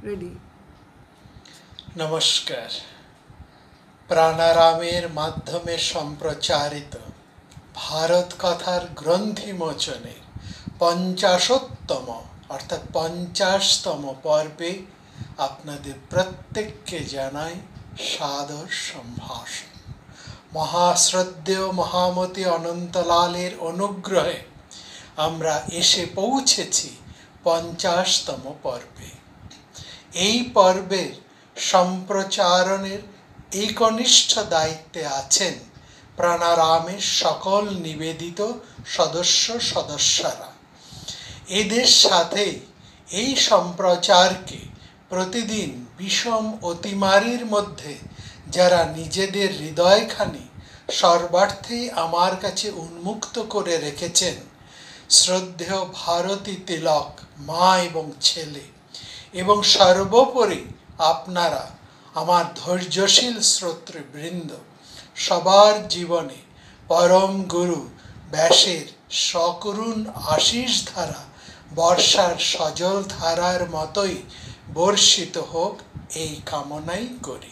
Ready. নমস্কার। প্রাণারামের মাধ্যমে সম্প্রচারিত ভারত কথার গ্রন্থি মোচনের 50তম অর্থাৎ 50তম পর্বে আপনাদের প্রত্যেককে জানাই সাদর সম্ভাষণ। মহাশ্রদ্ধেয় মহামতি অনন্তলালের অনুগ্রহে আমরা এসে পৌঁছেছি 50তম পর্বে। এই পর্বের সম্প্রচারণের একনিষ্ঠ দায়িত্বে আছেন প্রাণারামের সকল নিবেদিত সদস্যরা। এদের সাথে এই সম্প্রচারকে প্রতিদিন বিষম অতিমারির মধ্যে যারা নিজেদের হৃদয়খানি সর্বার্থেই আমার কাছে উন্মুক্ত করে রেখেছেন, শ্রদ্ধেয় ভারতী তিলক মা এবং ছেলে, এবং সর্বোপরি আপনারা আমার ধৈর্যশীল শ্রোতৃবৃন্দ, সবার জীবনে পরম গুরু ব্যাসের সকরুণ আশিস ধারা বর্ষার সজল ধারার মতোই বর্ষিত হোক এই কামনাই করি।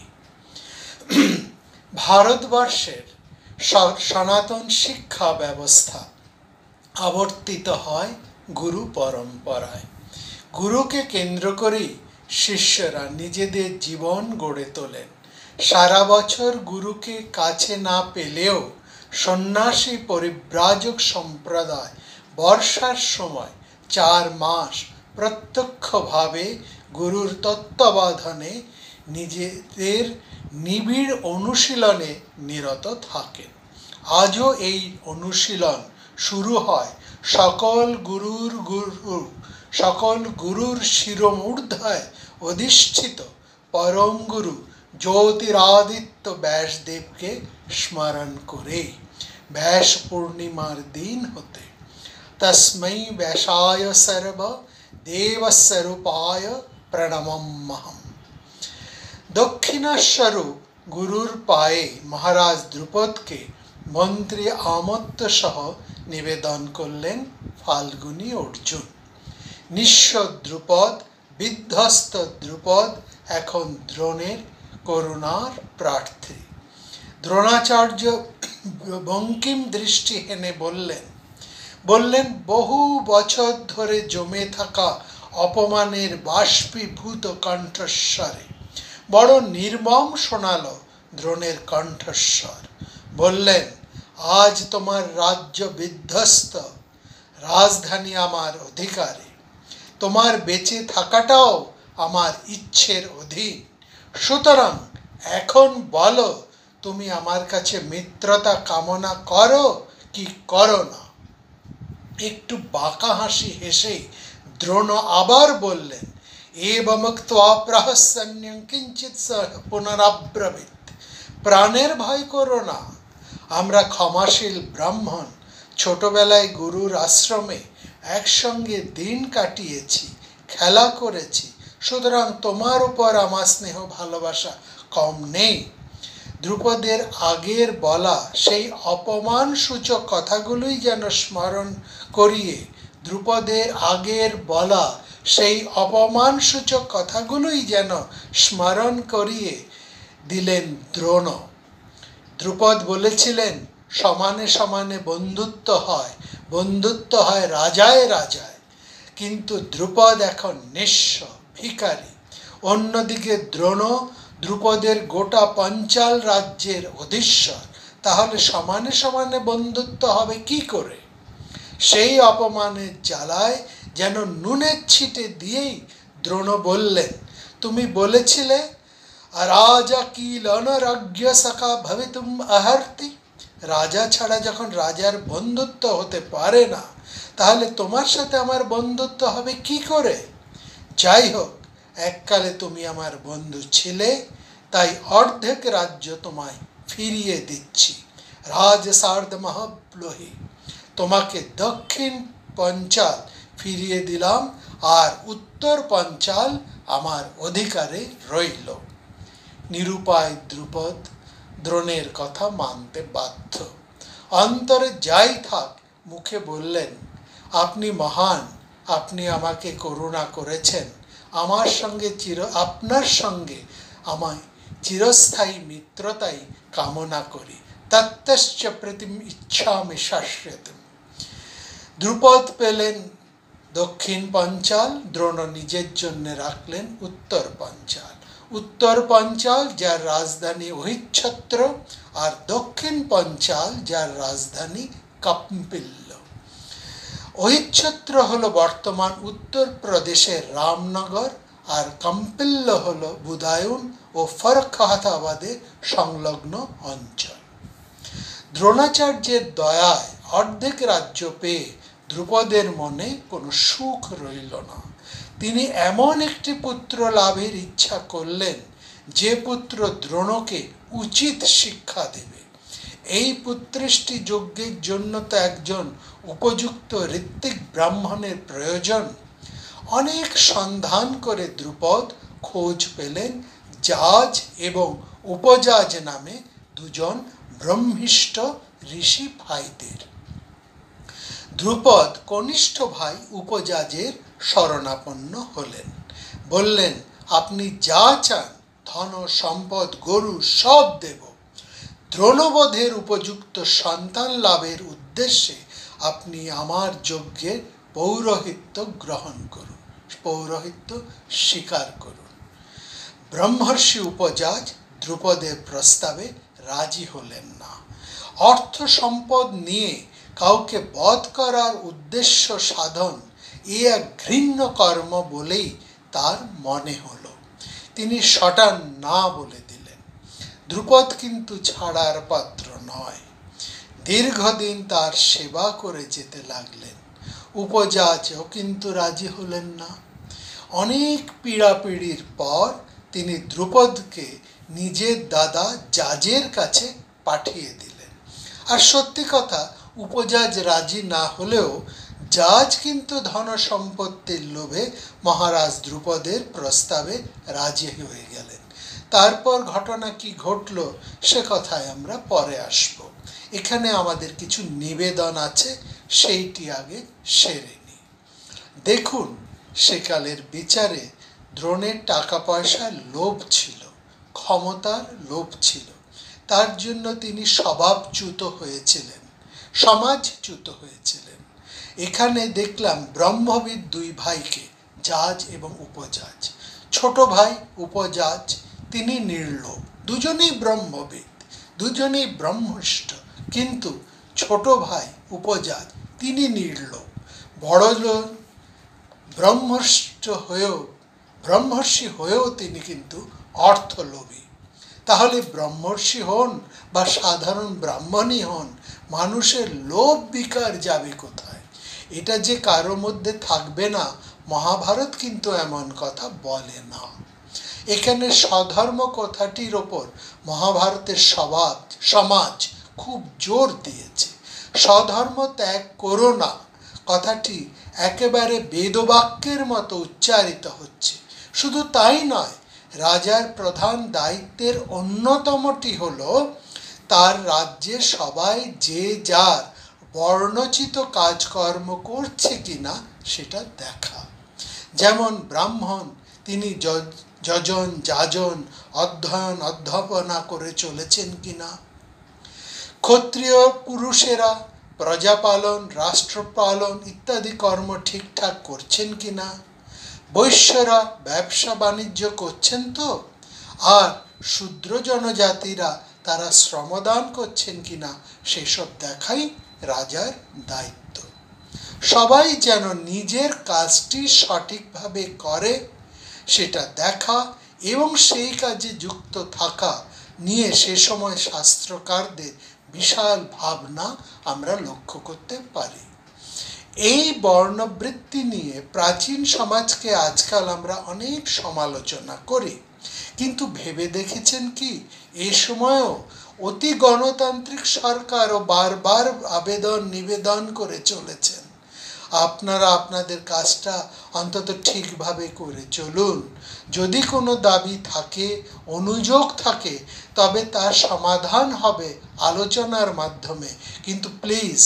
ভারতবর্ষের সনাতন শিক্ষা ব্যবস্থা আবর্তিত হয় গুরু পরম্পরায়। গুরুকে কেন্দ্র করেই শিষ্যরা নিজেদের জীবন গড়ে তোলেন। সারা বছর গুরুকে কাছে না পেলেও সন্ন্যাসী পরিব্রাজক সম্প্রদায় বর্ষার সময় 4 মাস প্রত্যক্ষভাবে গুরুর তত্ত্বাবধানে নিজেদের নিবিড় অনুশীলনে নিরত থাকেন। আজও এই অনুশীলন শুরু হয় সকল গুরুর শিরমূর্ধ্বয় অধিষ্ঠিত পরম গুরু জ্যোতিরাদিত্য ব্যাসদেবকে স্মরণ করে ব্যাস পূর্ণিমার দিন হতে। তস্मै ব্যাসায় সর্ব দেবস্বরূপায় প্রণমম্যহম। দক্ষিণাস্বরূপ গুরুর পায়ে মহারাজ দ্রুপদকে মন্ত্রী আমত্ত সহ নিবেদন করলেন ফাল্গুনী অর্জুন। নিঃস্ব দ্রুপদ, বিধ্বস্ত দ্রুপদ এখন দ্রোণের করুণার প্রার্থী। দ্রোণাচার্য বঙ্কিম দৃষ্টি হেনে বললেন বহু বছর ধরে জমে থাকা অপমানের বাষ্পীভূত কণ্ঠস্বরে। বড় নির্মম শোনাল দ্রোণের কণ্ঠস্বর। বললেন, আজ তোমার রাজ্য বিধ্বস্ত, রাজধানী আমার অধিকারে। তোমার বেঁচে থাকাটাও আমার ইচ্ছের অধীন। সুতরাং এখন বলো, তুমি আমার কাছে মিত্রতা কামনা করো কি করো না? একটু বাঁকা হাসি হেসে দ্রোণ আবার বললেন, এবমুক্ত্বা প্রহসন্ন্যং কিঞ্চিৎ পুনরাব্রবীত। প্রাণের ভয় করো না। আমরা ক্ষমাশীল ব্রাহ্মণ, ছোটবেলায় গুরুর আশ্রমে একসঙ্গে দিন কাটিয়েছি, খেলা করেছি, সুতরাং তোমার উপর আমার স্নেহ ভালোবাসা কম নেই। দ্রুপদের আগের বলা সেই অপমান সূচক কথাগুলোই যেন স্মরণ করিয়ে দ্রুপদের আগের বলা সেই অপমান সূচক কথাগুলোই যেন স্মরণ করিয়ে দিলেন দ্রোণ। দ্রুপদ বলেছিলেন, সমানে সমানে বন্ধুত্ব হয় রাজায় রাজায়। কিন্তু দ্রুপদ এখন নিঃস্ব, ভিখারি। অন্যদিকে দ্রোণ দ্রুপদের গোটা পাঞ্চাল রাজ্যের অধীশ্বর। তাহলে সমানে সমানে বন্ধুত্ব হবে কি করে? সেই অপমানের জ্বালায় যেন নুনের ছিটে দিয়েই দ্রোণ বললেন, তুমি বলেছিলে রাজা কি লনরাজ্ঞ সখা ভবিতুম অহর্তি। রাজা ছাড়া যখন রাজার বন্ধুত্ব হতে পারে না, তাহলে তোমার সাথে আমার বন্ধুত্ব হবে কি করে? যাই হোক, এককালে তুমি আমার বন্ধু ছিলে, তাই অর্ধেক রাজ্য তোমায় ফিরিয়ে দিচ্ছি। রাজ সার্ধ মহাপ্লোহি, তোমাকে দক্ষিণ পঞ্চাল ফিরিয়ে দিলাম, আর উত্তর পঞ্চাল আমার অধিকারে রইল। নিরুপায় দ্রুপদ দ্রোণের কথা মানতে বাধ্য। অন্তরে যাই থাক, মুখে বললেন, আপনি মহান, আপনি আমাকে করুণা করেছেন, আমার সঙ্গে আপনার সঙ্গে আমায় চিরস্থায়ী মিত্রতাই কামনা করি। তত্তশ্চ প্রতিম ইচ্ছামি শাশ্বতম। দ্রুপদ পেলেন দক্ষিণ পাঞ্চাল, দ্রোণ নিজের জন্য রাখলেন উত্তর পাঞ্চাল। উত্তর পাঞ্চাল যার রাজধানী অহিচ্ছত্র, আর দক্ষিণ পাঞ্চাল যার রাজধানী কম্পিল্য। অহিচ্ছত্র হলো বর্তমান উত্তরপ্রদেশের রামনগর, আর কম্পিল্য হলো বুদায়ুন ও ফরখাতাবাদে সংলগ্ন অঞ্চল। দ্রোণাচার্যের দয়ায় অর্ধেক রাজ্য পেয়ে দ্রুপদের মনে কোনো সুখ রইল না। তিনি এমন একটি পুত্র লাভের ইচ্ছা করলেন যে পুত্র দ্রোণকে উচিত শিক্ষা দেবে। এই পুত্রেষ্টি যজ্ঞের জন্য তো একজন উপযুক্ত ঋত্বিক ব্রাহ্মণের প্রয়োজন। অনেক সন্ধান করে দ্রুপদ খোঁজ পেলেন জাজ এবং উপজাজ নামে দুজন ব্রহ্মিষ্ঠ ঋষি ভাইদের। দ্রুপদ কনিষ্ঠ ভাই উপজাজের শরণাপন্ন হলেন। বললেন, আপনি যা চান, ধন সম্পদ গরু সব দেব। দ্রোণবধের উপযুক্ত সন্তান লাভের উদ্দেশ্যে আপনি আমার যজ্ঞের পৌরোহিত্য গ্রহণ করুন, পৌরোহিত্য স্বীকার করুন। ব্রহ্মর্ষি উপজাজ দ্রুপদের প্রস্তাবে রাজি হলেন না। অর্থ সম্পদ নিয়ে কাউকে বধ করার উদ্দেশ্য সাধন এ এক ঘৃণ্য কর্ম বলেই তার মনে হলো। তিনি সটান না বলে দিলেন। দ্রুপদ কিন্তু ছাড়ার পাত্র নয়। দীর্ঘদিন তার সেবা করে যেতে লাগলেন। উপজাজও কিন্তু রাজি হলেন না। অনেক পীড়াপিড়ির পর তিনি দ্রুপদকে নিজের দাদা জাজের কাছে পাঠিয়ে দিলেন। আর সত্যি কথা, উপজাজ রাজি না হলেও জাজ কিন্তু ধন সম্পত্তির লোভে মহারাজ দ্রুপদের প্রস্তাবে রাজি হয়ে গেলেন। তারপর ঘটনা কি ঘটল সে কথায় আমরা পরে আসব। এখানে আমাদের কিছু নিবেদন আছে, সেইটি আগে সেরে নিই। দেখুন, সেকালের বিচারে দ্রোণের টাকা পয়সার লোভ ছিল, ক্ষমতার লোভ ছিল। তার জন্য তিনি স্বভাবচ্যুত হয়েছিলেন, সমাজচ্যুত হয়েছিলেন। এখানে দেখলাম ব্রহ্মবিদ দুই ভাইকে, জাজ এবং উপজাজ। ছোট ভাই উপজাজ, তিনি নির্লোভ। দুজনেই ব্রহ্মবিদ, দুজনেই ব্রহ্মষ্ঠ, কিন্তু ছোট ভাই উপজাজ তিনি নির্লোভ। বড় ব্রহ্মর্ষি হয়েও তিনি কিন্তু অর্থলোভী। তাহলে ব্রহ্মর্ষি হন বা সাধারণ ব্রাহ্মণই হন, মানুষের লোভ বিকার যাবে কোথায়? এটা যে কারো মধ্যে থাকবে না, মহাভারত কিন্তু এমন কথা বলে না। এখানে স্বধর্ম কথাটির ওপর মহাভারতের সমাজ খুব জোর দিয়েছে। স্বধর্ম ত্যাগ করো না কথাটি একেবারে বেদবাক্যের মতো উচ্চারিত হচ্ছে। শুধু তাই নয়, রাজার প্রধান দায়িত্বের অন্যতমটি হলো তার রাজ্যে সবাই যে যার বর্ণচিত কাজকর্ম করছে কিনা সেটা দেখা। যেমন ব্রাহ্মণ, তিনি যজন যাজন অধ্যয়ন অধ্যাপনা করে চলেছেন কিনা। ক্ষত্রিয় পুরুষেরা প্রজাপালন, রাষ্ট্রপালন ইত্যাদি কর্ম ঠিকঠাক করছেন কিনা। বৈশ্যরা ব্যবসা বাণিজ্য করছেন তো। আর শূদ্র জনজাতিরা তারা শ্রমদান করছেন কিনা সেসব দেখাই রাজার দায়িত্ব। সবাই যেন নিজের কাজটি সঠিকভাবে করে সেটা দেখা এবং সেই কাজে যুক্ত থাকা নিয়ে সে সময় শাস্ত্রকারদের বিশাল ভাবনা আমরা লক্ষ্য করতে পারি। এই বর্ণবৃত্তি নিয়ে প্রাচীন সমাজকে আজকাল আমরা অনেক সমালোচনা করি, কিন্তু ভেবে দেখেছেন কি এই সময়ও অতি গণতান্ত্রিক সরকারও বারবার নিবেদন করে চলেছেন, আপনারা আপনাদের কাজটা অন্তত ঠিকভাবে করে চলুন। যদি কোনো দাবি থাকে, অনুযোগ থাকে, তবে তার সমাধান হবে আলোচনার মাধ্যমে, কিন্তু প্লিজ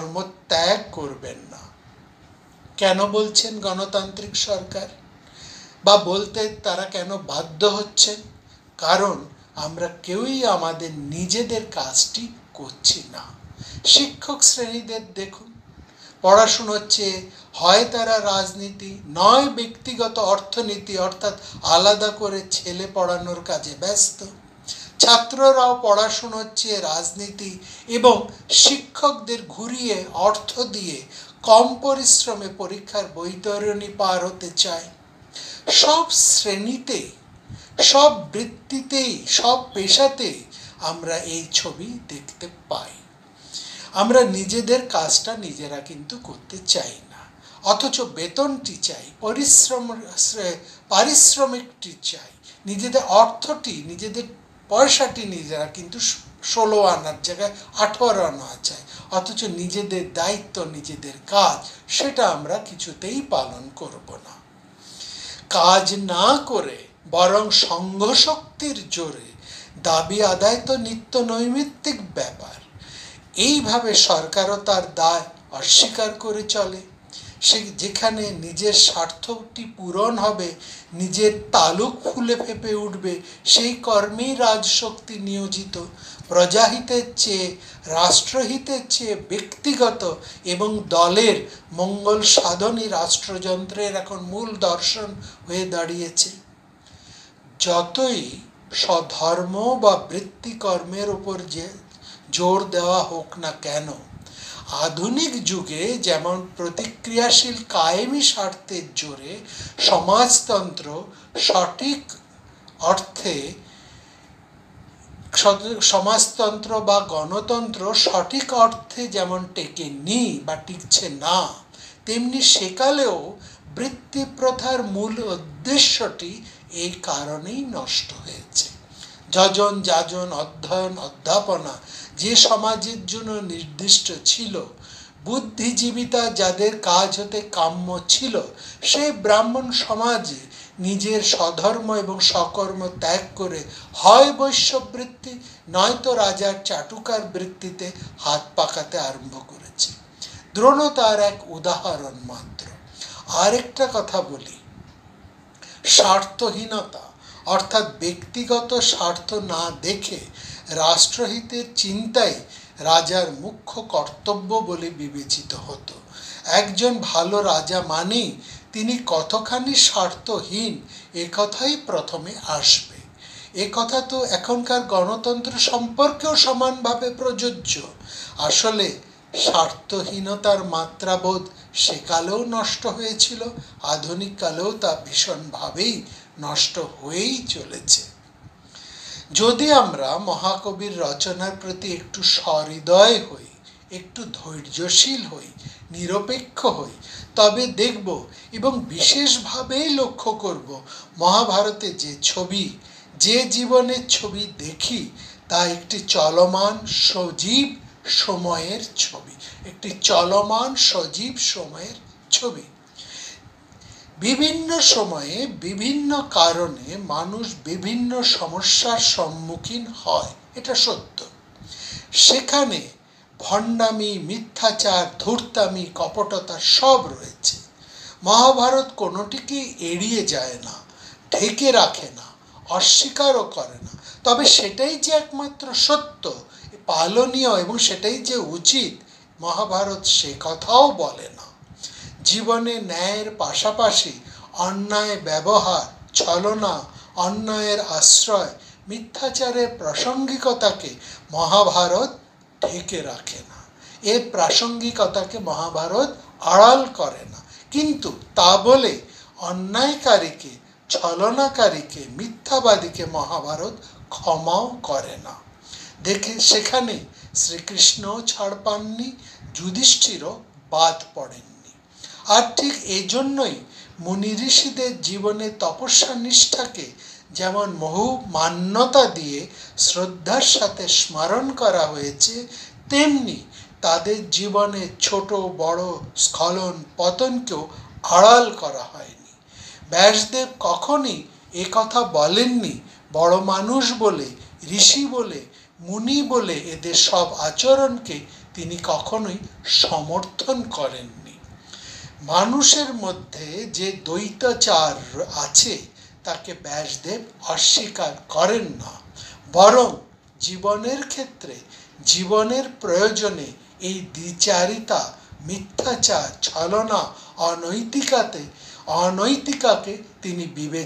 কর্মত্যাগ করবেন না। কেন বলছেন গণতান্ত্রিক সরকার? বা বলতে তারা কেন বাধ্য হচ্ছেন? কারণ আমরা কেউই আমাদের নিজেদের কাজটি করছি না। শিক্ষক শ্রেণীদের দেখুন, পড়াশুনো হচ্ছে, হয় তারা রাজনীতি নয় ব্যক্তিগত অর্থনীতি অর্থাৎ আলাদা করে ছেলে পড়ানোর কাজে ব্যস্ত। ছাত্ররাও পড়াশুনো হচ্ছে রাজনীতি এবং শিক্ষকদের ঘুরিয়ে অর্থ দিয়ে কম পরিশ্রমে পরীক্ষার বৈতরণী পার হতে চায়। সব শ্রেণীতেই, সব বৃত্তিতেই, সব পেশাতেই আমরা এই ছবি দেখতে পাই। আমরা নিজেদের কাজটা নিজেরা কিন্তু করতে চাই না, অথচ বেতনটি চাই, পারিশ্রমিকটি চাই, নিজেদের অর্থটি, নিজেদের পয়সাটি নিজেরা কিন্তু 16 আনার জায়গায় 18 আনা চাই, অথচ নিজেদের দায়িত্ব, নিজেদের কাজ সেটা আমরা কিছুতেই পালন করব না। কাজ না করে বরং সংঘ শক্তির জোরে দাবি আদায় তো নিত্য নৈমিত্তিক ব্যাপার। এইভাবে সরকারও তার দায় অস্বীকার করে চলে। সে যেখানে নিজের স্বার্থটি পূরণ হবে, নিজের তালুক ফুলে ফেঁপে উঠবে, সেই কর্মেই রাজশক্তি নিয়োজিত। প্রজাহিতের চেয়ে, রাষ্ট্রহিতের চেয়ে ব্যক্তিগত এবং দলের মঙ্গল সাধনই রাষ্ট্রযন্ত্রের এখন মূল দর্শন হয়ে দাঁড়িয়েছে। যতই স্বধর্ম বা বৃত্তিকর্মের উপর যে জোর দেওয়া হোক না কেন, আধুনিক যুগে যেমন প্রতিক্রিয়াশীল কায়েমি স্বার্থের জোরে সমাজতন্ত্র সঠিক অর্থে, সমাজতন্ত্র বা গণতন্ত্র সঠিক অর্থে যেমন টেকেনি বা টিকছে না, তেমনি সেকালেও বৃত্তি প্রথার মূল উদ্দেশ্যটি এই কারণেই নষ্ট হয়েছে। যজন যাজন অধ্যয়ন অধ্যাপনা যে সমাজের জন্য নির্দিষ্ট ছিল, বুদ্ধিজীবিতা যাদের কাজ হতে কাম্য ছিল, সেই ব্রাহ্মণ সমাজে নিজের স্বধর্ম এবং সকর্ম ত্যাগ করে হয় বৈশ্যবৃত্তি নয়তো রাজার চাটুকার বৃত্তিতে হাত পাকাতে আরম্ভ করেছে। দ্রোণ তার এক উদাহরণ মাত্র। আরেকটা কথা বলি, স্বার্থহীনতা অর্থাৎ ব্যক্তিগত স্বার্থ না দেখে রাষ্ট্রহিতের চিন্তাই রাজার মুখ্য কর্তব্য বলে বিবেচিত হতো। একজন ভালো রাজা মানেই তিনি কতখানি স্বার্থহীন একথাই প্রথমে আসবে। একথা তো এখনকার গণতন্ত্র সম্পর্কেও সমানভাবে প্রযোজ্য। আসলে স্বার্থহীনতার মাত্রাবোধ সেকালেও নষ্ট হয়েছিল, আধুনিক কালেও তা ভীষণভাবেই নষ্ট হয়েই চলেছে। যদি আমরা মহাকবির রচনার প্রতি একটু সহৃদয় হই, একটু ধৈর্যশীল হই, নিরপেক্ষ হই, তবে দেখব এবং বিশেষভাবেই লক্ষ্য করব মহাভারতে যে ছবি, যে জীবনের ছবি দেখি তা একটি চলমান সজীব সময়ের ছবি, একটি চলমান সজীব সময়ের ছবি। বিভিন্ন সময়ে বিভিন্ন কারণে মানুষ বিভিন্ন সমস্যার সম্মুখীন হয়, এটা সত্য। সেখানে ভণ্ডামি, মিথ্যাচার, ধূর্তামি, কপটতা সব রয়েছে। মহাভারত কোনোটিকে এড়িয়ে যায় না, ঢেকে রাখে না, অস্বীকারও করে না। তবে সেটাই যে একমাত্র সত্য, পালনীয় এবং সেটাই যে উচিত, মহাভারত সে কথাও বলে না। জীবনে ন্যায়ের পাশাপাশি অন্যায় ব্যবহার, ছলনা, অন্যায়ের আশ্রয়, মিথ্যাচারের প্রাসঙ্গিকতাকে মহাভারত ঢেকে রাখে না। এর প্রাসঙ্গিকতাকে মহাভারত আড়াল করে না। কিন্তু তা বলে অন্যায়কারীকে, ছলনাকারীকে, মিথ্যাবাদীকে মহাভারত ক্ষমাও করে না। দেখে সেখানে শ্রীকৃষ্ণও ছাড় পাননি, যুধিষ্ঠিরও বাদ পড়েননি। আর ঠিক এজন্যই মুনি ঋষিদের জীবনে তপস্যা নিষ্ঠাকে যেমন বহু মান্যতা দিয়ে শ্রদ্ধার সাথে স্মরণ করা হয়েছে, তেমনি তাদের জীবনে ছোট বড় স্খলন পতনকেও আড়াল করা হয়নি। ব্যাসদেব কখনই একথা বলেননি বড় মানুষ বলে, ঋষি বলে, মুনি বলে এদের সব আচরণকে তিনি কখনোই সমর্থন করেননি। মানুষের মধ্যে যে দ্বৈতাচার আছে তাকে ব্যাসদেব অস্বীকার করেন না, বরং জীবনের ক্ষেত্রে জীবনের প্রয়োজনে এই দ্বিচারিতা, মিথ্যাচার, ছলনা, অনৈতিকাকে তিনি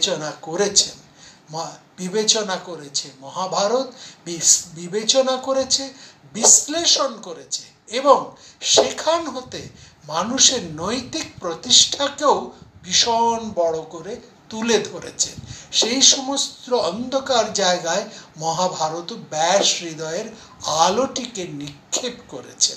বিবেচনা করেছে মহাভারত, বিবেচনা করেছে, বিশ্লেষণ করেছে এবং সেখান হতে মানুষের নৈতিক প্রতিষ্ঠাকেও ভীষণ বড় করে তুলে ধরেছেন। সেই সমস্ত অন্ধকার জায়গায় মহাভারত ব্যাস হৃদয়ের আলোটিকে নিক্ষেপ করেছেন।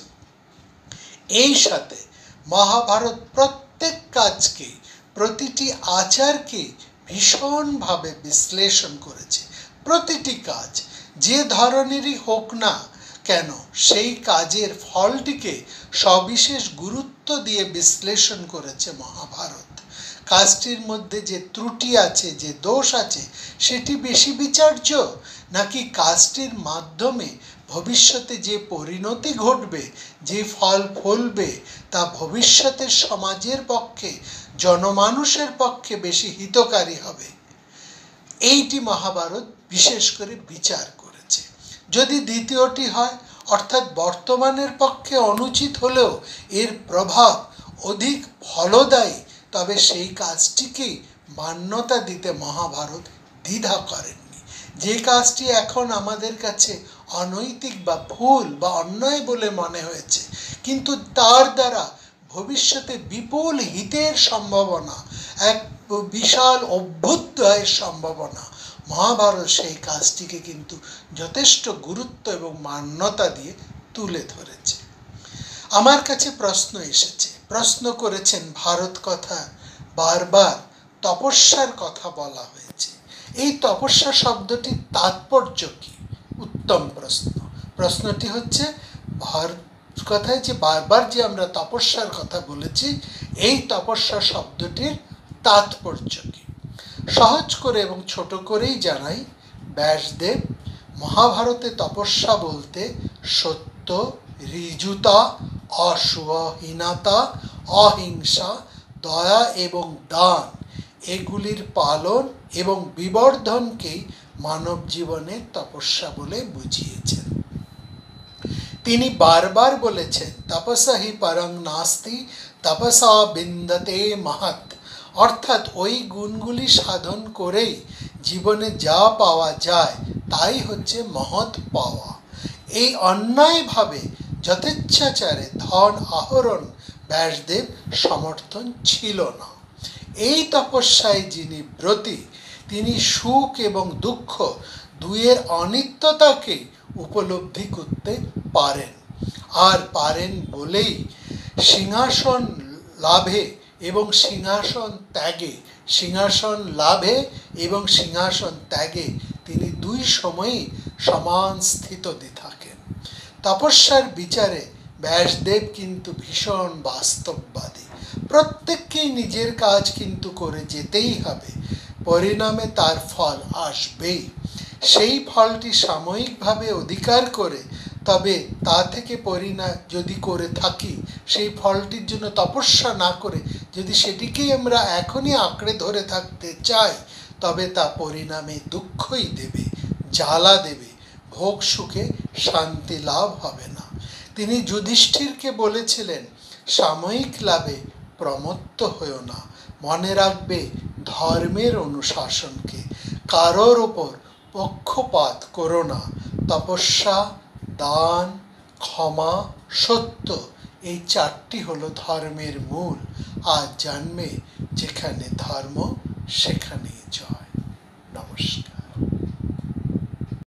এই সাথে মহাভারত প্রত্যেক কাজকে, প্রতিটি আচারকে ভীষণভাবে বিশ্লেষণ করেছে। প্রতিটি কাজ যে ধরনেরই হোক না কেন, সেই কাজের ফলটিকে সবিশেষ গুরুত্ব দিয়ে বিশ্লেষণ করেছে মহাভারত। কাজটির মধ্যে যে ত্রুটি আছে, যে দোষ আছে, সেটি বেশি বিচার্য, নাকি কাজটির মাধ্যমে ভবিষ্যতে যে পরিণতি ঘটবে, যে ফল ফলবে, তা ভবিষ্যতের সমাজের পক্ষে, জনমানুষের পক্ষে বেশি হিতকারী হবে, এইটি মহাভারত বিশেষ করে বিচার করেছে। যদি দ্বিতীয়টি হয়, অর্থাৎ বর্তমানের পক্ষে অনুচিত হলেও এর প্রভাব অধিক ফলদায়ী, তবে সেই কাজটিকেই মান্যতা দিতে মহাভারত দ্বিধা করেননি। যে কাজটি এখন আমাদের কাছে অনৈতিক বা ভুল বা অন্যায় বলে মনে হয়েছে, কিন্তু তার দ্বারা ভবিষ্যতে বিপুল হিতের সম্ভাবনা, এক বিশাল অভ্যুদয়ের সম্ভাবনা, মহাভারত সেই কাজটিকে কিন্তু যথেষ্ট গুরুত্ব এবং মান্যতা দিয়ে তুলে ধরেছে। আমার কাছে প্রশ্ন এসেছে, প্রশ্ন করেছেন, ভারত কথা বারবার তপস্যার কথা বলা হয়েছে, এই তপস্যা শব্দটির তাৎপর্য কি? উত্তম প্রশ্ন। প্রশ্নটি হচ্ছে, ভারত কথায় যে বারবার যে আমরা তপস্যার কথা বলেছি, এই তপস্যা শব্দটির তাৎপর্য কি? সহজ করে এবং ছোট করেই জানাই, ব্যাসদেব মহাভারতে তপস্যা বলতে সত্য, ঋজুতা, অশুভহীনতা, অহিংসা, দয়া এবং দান, এগুলির পালন এবং বিবর্ধনকেই মানব জীবনের তপস্যা বলে বুঝিয়েছেন। তিনি বারবার বলেছেন, তপসা হি পরং নাস্তি তপসা বিন্দতে মহৎ, অর্থাৎ ওই গুণগুলি সাধন করেই জীবনে যা পাওয়া যায় তাই হচ্ছে মহৎ পাওয়া। এই অন্যায়ভাবে যথেচ্ছাচারে ধন আহরণ ব্যাসদেব সমর্থন ছিল না। এই তপস্যায় যিনি ব্রতী, তিনি সুখ এবং দুঃখ দুয়ের অনিত্যতাকে উপলব্ধি করতে পারেন, আর পারেন বলেই সিংহাসন লাভে এবং সিংহাসন ত্যাগে তিনি দুই সময়ই সমান স্থিত থাকেন। তপস্যার বিচারে ব্যাসদেব কিন্তু ভীষণ বাস্তববাদী। প্রত্যেককেই নিজের কাজ কিন্তু করে যেতেই হবে, পরিণামে তার ফল আসবেই। সেই ফলটি সাময়িকভাবে অধিকার করে, তবে তা থেকে যদি করে থাকি, সেই ফলটির জন্য তপস্যা না করে যদি সেটিকেই আমরা এখনই আঁকড়ে ধরে থাকতে চাই, তবে তা পরিণামে দুঃখই দেবে, জ্বালা দেবে, ভোগ সুখে শান্তি লাভ হবে না। তিনি যুধিষ্ঠিরকে বলেছিলেন, সাময়িক লাভে প্রমত্ত হয়েও না, মনে রাখবে ধর্মের অনুশাসনকে, কারোর ওপর পক্ষপাত করো না। তপস্যা, দান, ক্ষমা, সত্য, এই চারটি হলো ধর্মের মূল। আজ জন্মে যেখানে ধর্ম সেখানেই জয়।